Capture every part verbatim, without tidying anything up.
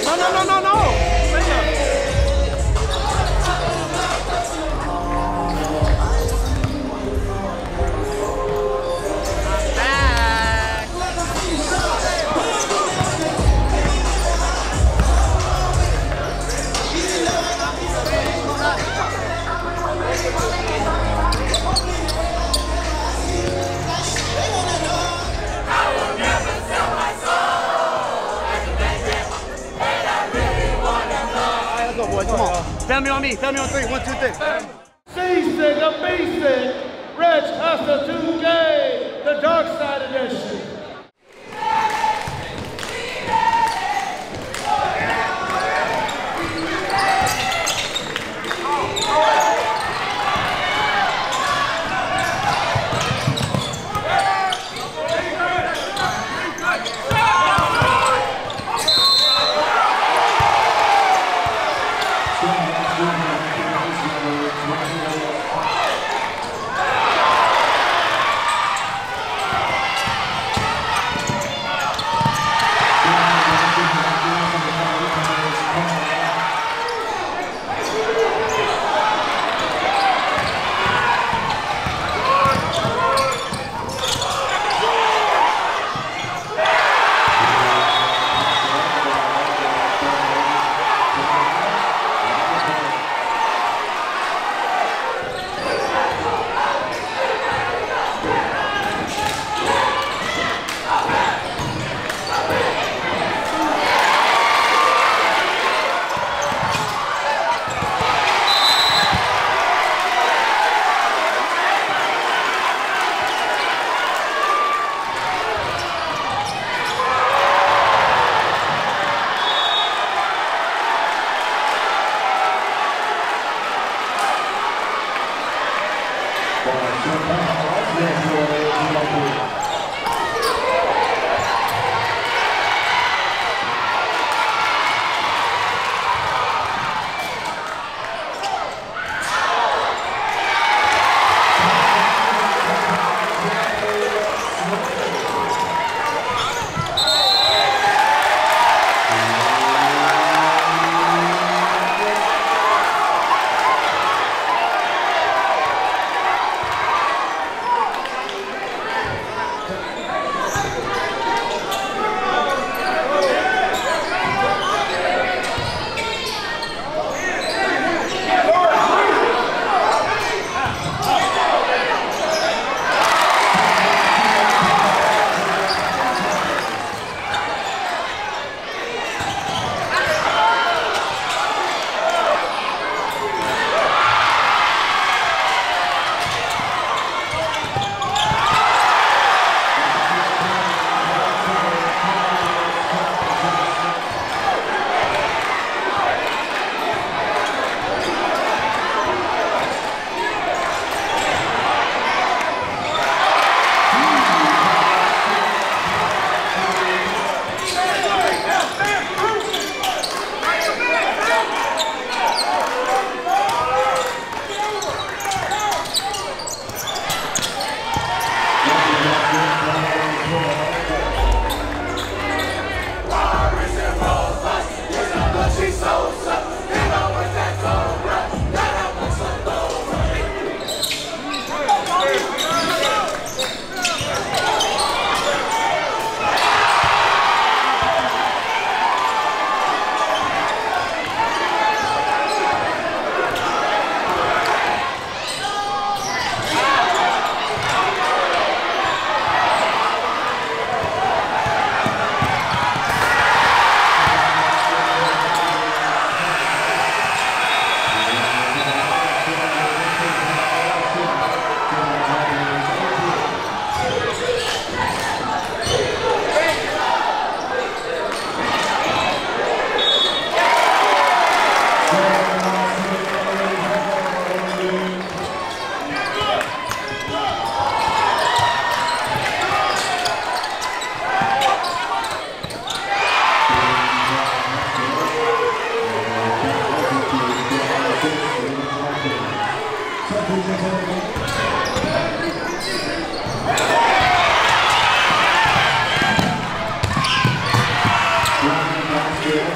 No, no, no, no, no. Come on. Family on me. Family on three. One, two, three. Seasick, a B-Sick, Reg Hustle two K, the Dark Side Edition.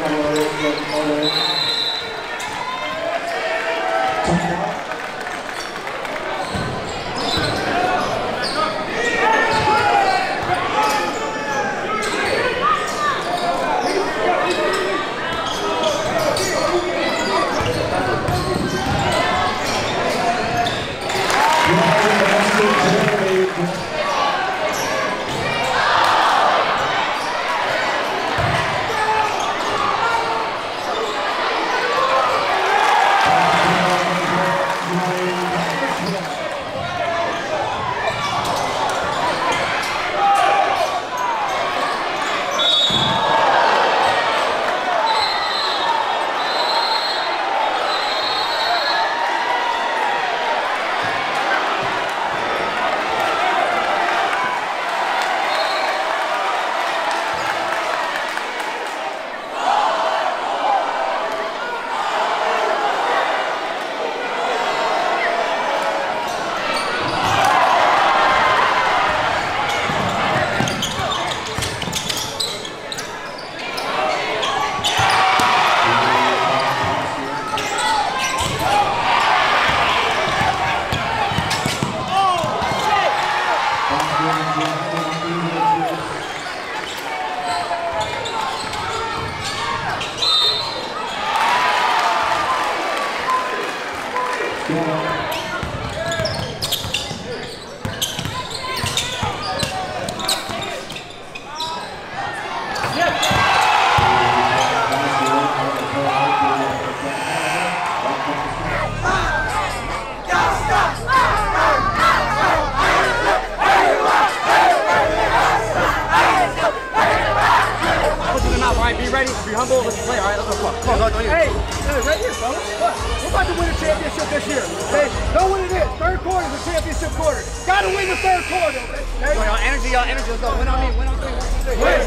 Be ready, be humble, let's play. All right, let's go. Come on, hey, hey, right here, fellas. Look, we're about to win a championship this year. Okay? Know what it is. Third quarter is a championship quarter. Got to win the third quarter. Okay? Wait, y'all, energy, y'all, energy. Let's go. Win on me. Win on three. One, two, three. Win.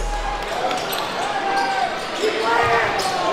Keep playing.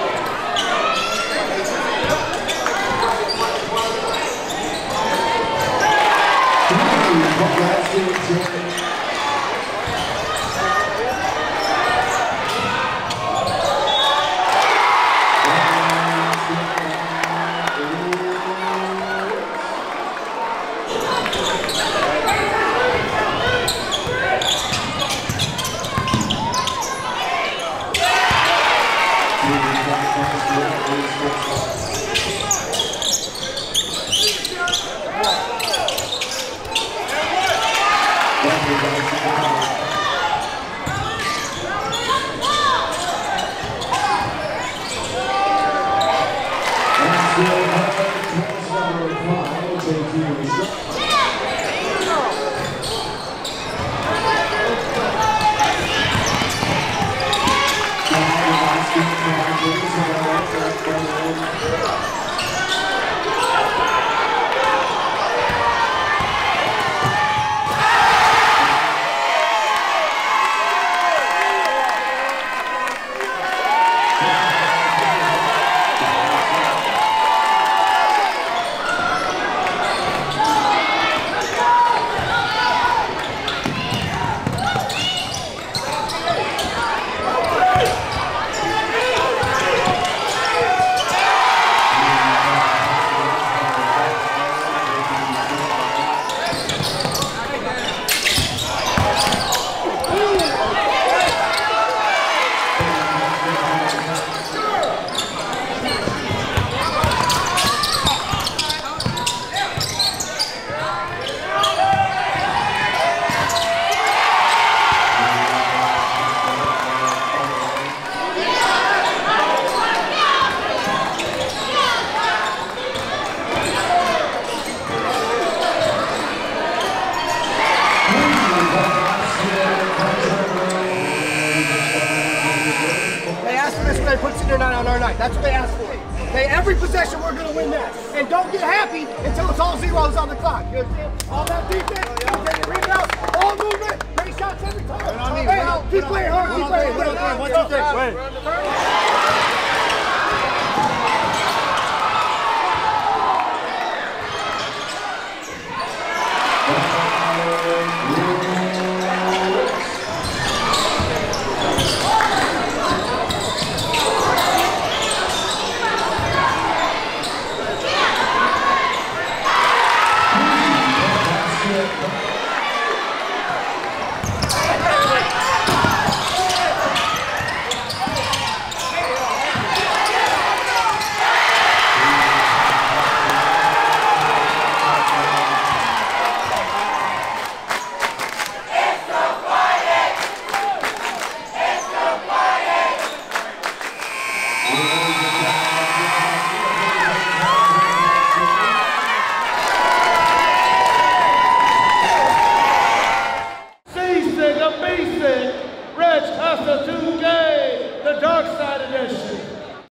Put senior night on our night. That's what they asked for. Okay, every possession we're going to win that. And don't get happy until it's all zeros on the clock. You understand? All that defense, taking rebounds, all movement, great shots every time. Hey, keep playing hard, keep playing hard. One, two, three. Wait.